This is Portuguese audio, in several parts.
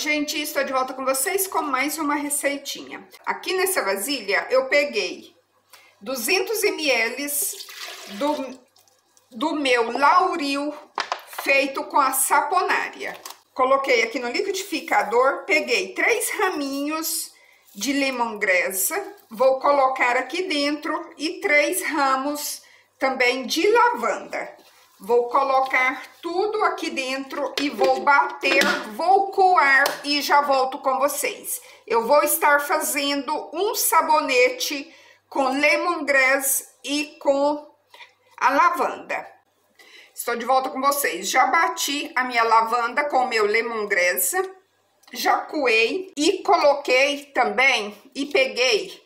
gente, estou de volta com vocês com mais uma receitinha. Aqui nessa vasilha eu peguei 200 ml do meu Lauril feito com a saponária. Coloquei aqui no liquidificador, peguei 3 raminhos de lemongrass, vou colocar aqui dentro e 3 ramos também de lavanda. Vou colocar tudo aqui dentro e vou bater, vou coar e já volto com vocês. Eu vou estar fazendo um sabonete com lemongrass e com a lavanda. Estou de volta com vocês. Já bati a minha lavanda com o meu lemongrass, já coei e coloquei também e peguei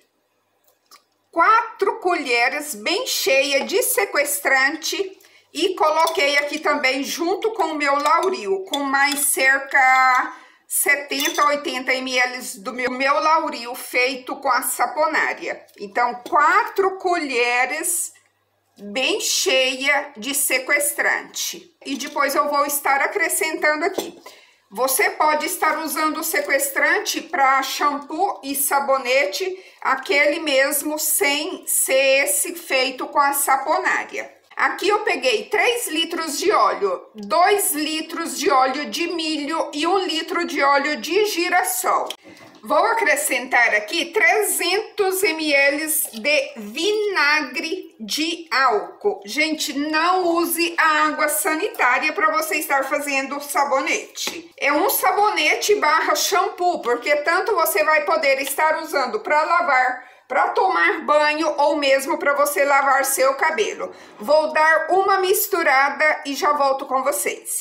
4 colheres bem cheias de sequestrante. E coloquei aqui também junto com o meu Lauril, com mais cerca 70 a 80 ml do meu Lauril feito com a saponária. Então, 4 colheres bem cheia de sequestrante. E depois eu vou estar acrescentando aqui. Você pode estar usando o sequestrante para shampoo e sabonete, aquele mesmo, sem ser esse feito com a saponária. Aqui eu peguei 3 litros de óleo, 2 litros de óleo de milho e 1 litro de óleo de girassol. Vou acrescentar aqui 300 ml de vinagre de álcool. Gente, não use a água sanitária para você estar fazendo sabonete. É um sabonete barra shampoo, porque tanto você vai poder estar usando para lavar, para tomar banho ou mesmo para você lavar seu cabelo. Vou dar uma misturada e já volto com vocês.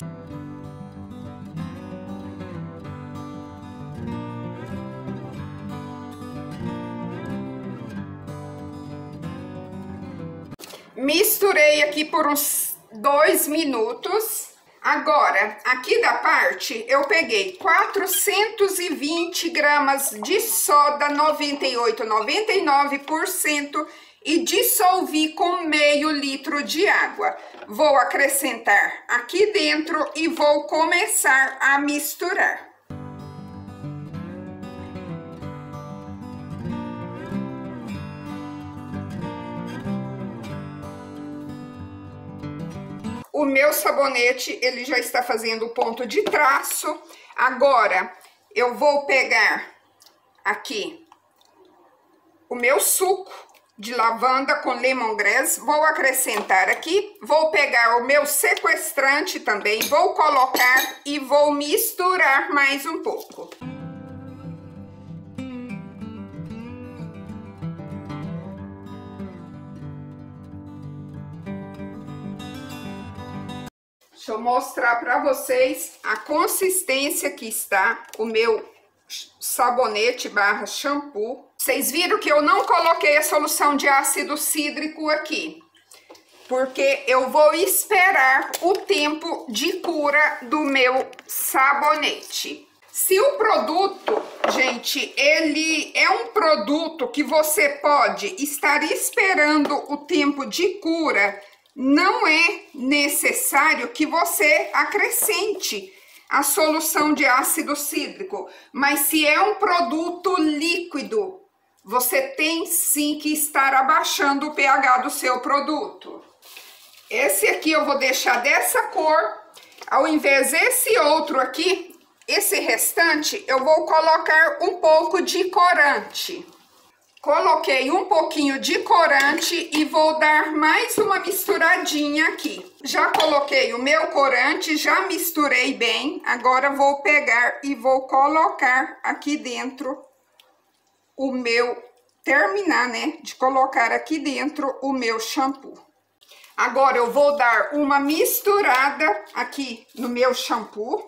Misturei aqui por uns 2 minutos. Agora, aqui da parte, eu peguei 420 gramas de soda 98, 99% e dissolvi com meio litro de água. Vou acrescentar aqui dentro e vou começar a misturar. O meu sabonete, ele já está fazendo o ponto de traço. Agora, eu vou pegar aqui o meu suco de lavanda com lemongrass. Vou acrescentar aqui. Vou pegar o meu sequestrante também. Vou colocar e vou misturar mais um pouco. Deixa eu mostrar para vocês a consistência que está o meu sabonete barra shampoo. Vocês viram que eu não coloquei a solução de ácido cítrico aqui, porque eu vou esperar o tempo de cura do meu sabonete. Se o produto, gente, ele é um produto que você pode estar esperando o tempo de cura, não é necessário que você acrescente a solução de ácido cítrico, mas se é um produto líquido, você tem sim que estar abaixando o pH do seu produto. Esse aqui eu vou deixar dessa cor, ao invés desse outro aqui, esse restante, eu vou colocar um pouco de corante. Coloquei um pouquinho de corante e vou dar mais uma misturadinha aqui. Já coloquei o meu corante, já misturei bem. Agora vou pegar e vou colocar aqui dentro o meu... Terminar, né, de colocar aqui dentro o meu shampoo. Agora eu vou dar uma misturada aqui no meu shampoo.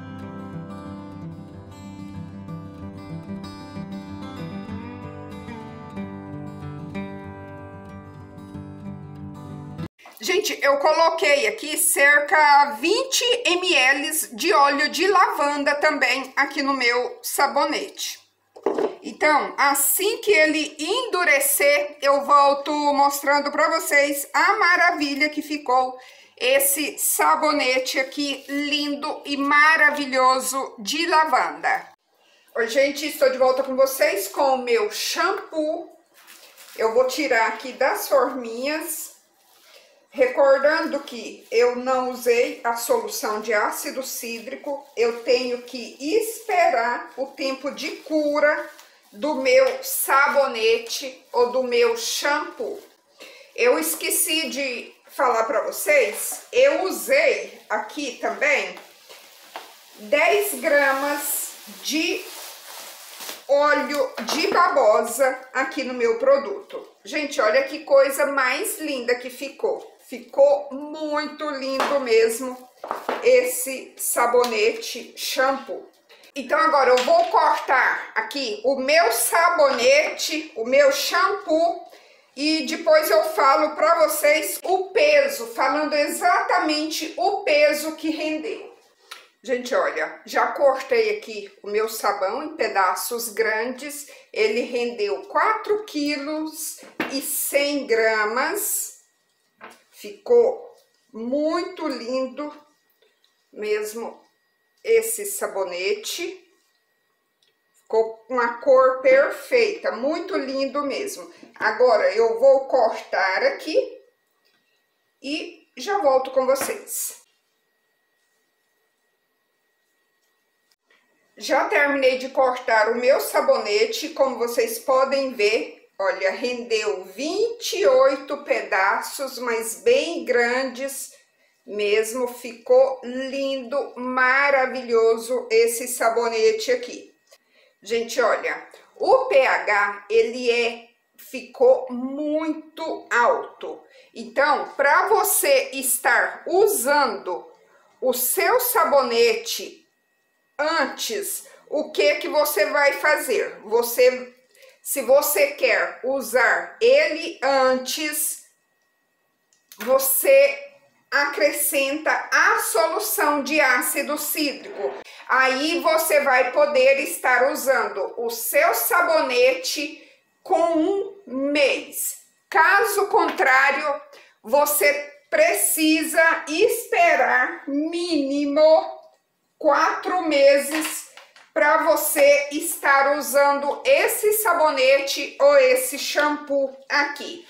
Gente, eu coloquei aqui cerca 20 ml de óleo de lavanda também aqui no meu sabonete. Então, assim que ele endurecer, eu volto mostrando para vocês a maravilha que ficou esse sabonete aqui lindo e maravilhoso de lavanda. Oi, gente, estou de volta com vocês com o meu shampoo. Eu vou tirar aqui das forminhas, recordando que eu não usei a solução de ácido cítrico. Eu tenho que esperar o tempo de cura do meu sabonete ou do meu shampoo. Eu esqueci de falar para vocês, eu usei aqui também 10 gramas de óleo de babosa aqui no meu produto. Gente, olha que coisa mais linda que ficou. Ficou muito lindo mesmo esse sabonete shampoo. Então agora eu vou cortar aqui o meu sabonete, o meu shampoo, e depois eu falo para vocês o peso, falando exatamente o peso que rendeu. Gente, olha, já cortei aqui o meu sabão em pedaços grandes. Ele rendeu 4 quilos e 100 gramas. Ficou muito lindo mesmo esse sabonete. Ficou uma cor perfeita, muito lindo mesmo. Agora eu vou cortar aqui e já volto com vocês. Já terminei de cortar o meu sabonete, como vocês podem ver, olha, rendeu 28 pedaços, mas bem grandes mesmo. Ficou lindo, maravilhoso esse sabonete aqui. Gente, olha, o pH, ficou muito alto. Então, para você estar usando o seu sabonete antes, o que você vai fazer? Se você quer usar ele antes, você acrescenta a solução de ácido cítrico. Aí você vai poder estar usando o seu sabonete com 1 mês. Caso contrário, você precisa esperar mínimo 4 meses para você estar usando esse sabonete ou esse shampoo aqui.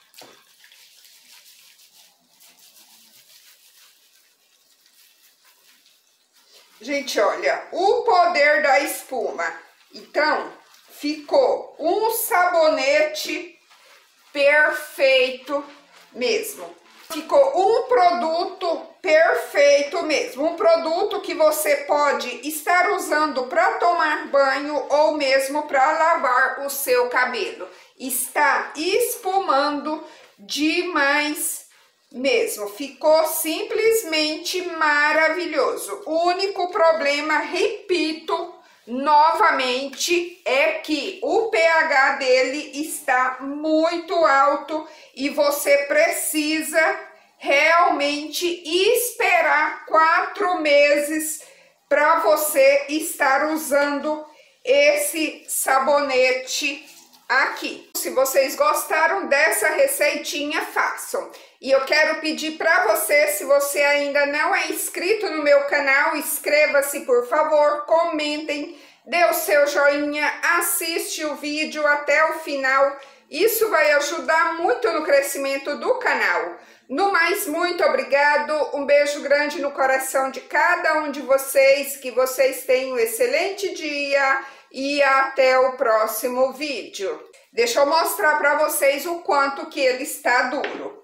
Gente, olha, o poder da espuma. Então, ficou um sabonete perfeito mesmo. Ficou um produto perfeito mesmo. Um produto que você pode estar usando para tomar banho ou mesmo para lavar o seu cabelo. Está espumando demais mesmo, ficou simplesmente maravilhoso. O único problema, repito novamente, é que o pH dele está muito alto e você precisa realmente esperar 4 meses para você estar usando esse sabonete aqui. Se vocês gostaram dessa receitinha, façam. E eu quero pedir para você, se você ainda não é inscrito no meu canal, inscreva-se, por favor, comentem, dê o seu joinha, assiste o vídeo até o final. Isso vai ajudar muito no crescimento do canal. No mais, muito obrigado, um beijo grande no coração de cada um de vocês, que vocês tenham um excelente dia e até o próximo vídeo. Deixa eu mostrar para vocês o quanto que ele está duro.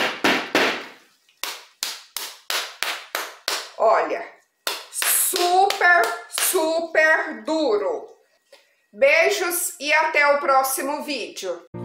Olha, super duro. Beijos e até o próximo vídeo.